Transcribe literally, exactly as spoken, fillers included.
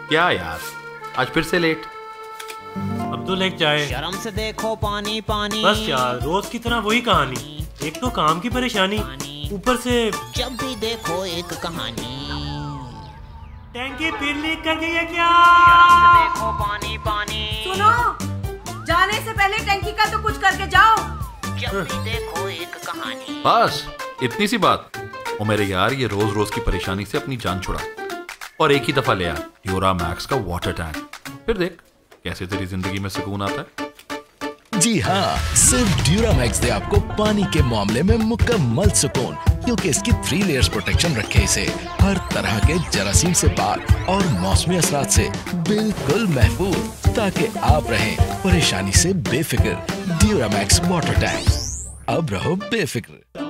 क्या यार, आज फिर से लेट। अब्दुल एक चाय। शर्म से देखो पानी पानी। बस यार, रोज की तरह वही कहानी। एक तो काम की परेशानी, ऊपर से जब भी देखो एक कहानी। टैंकी फिर लीक कर गई है क्या? शर्म से देखो पानी पानी। सुनो, जाने से पहले टैंकी का तो कुछ करके जाओ। जब भी देखो एक कहानी। बस इतनी सी बात। ओ मेरे यार, ये रोज रोज की परेशानी से अपनी जान छुड़ा और एक ही दफा ले आ ड्यूरामैक्स का वाटर टैंक। फिर देख कैसे तेरी जिंदगी में सुकून आता है। जी हाँ, सिर्फ ड्यूरामैक्स दे आपको पानी के मामले में मुकम्मल सुकून, क्योंकि इसकी थ्री लेयर्स प्रोटेक्शन रखे इसे हर तरह के जरासीम से पाक और मौसमी असरात से बिल्कुल महफूज, ताकि आप रहें परेशानी से बेफिक्र। ड्यूरामैक्स वाटर टैंक, अब रहो बेफिक्र।